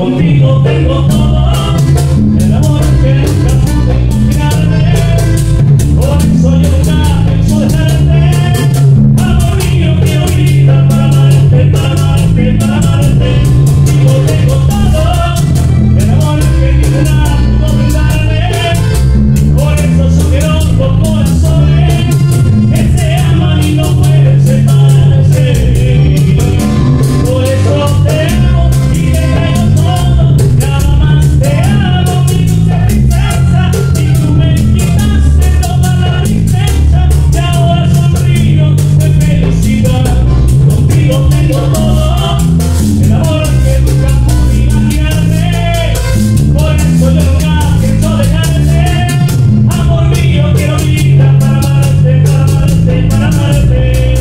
Contigo tengo todo, el amor que nunca pude imaginarme. Por eso yo nunca pienso dejarte. Amor mío, quiero vida para amarte, para amarte, para amarte. Contigo tengo todo, el amor que ni nada pudo brindarme. Por eso subieron los corazones que se aman y no pueden separarse. Por eso te amo y te traigo todo, nada más te amo, mi dulce princesa. Y tú me quitaste toda la tristeza y ahora sonrío de felicidad. Contigo tengo todo, el amor que nunca pude imaginarme. Por eso yo nunca pienso dejarte. Amor mío, quiero vida para amarte, para amarte, para amarte.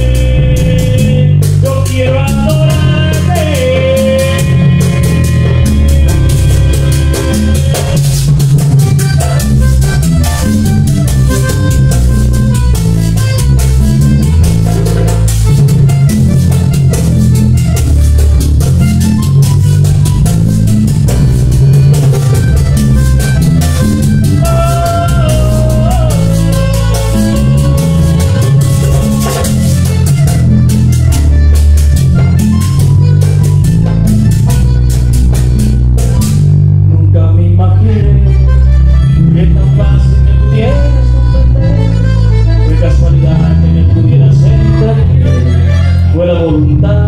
Yo quiero adorarte. Nunca me imaginé que tan fácil me pudieras comprender. Fue casualidad que me pudieras entender. Fue la voluntad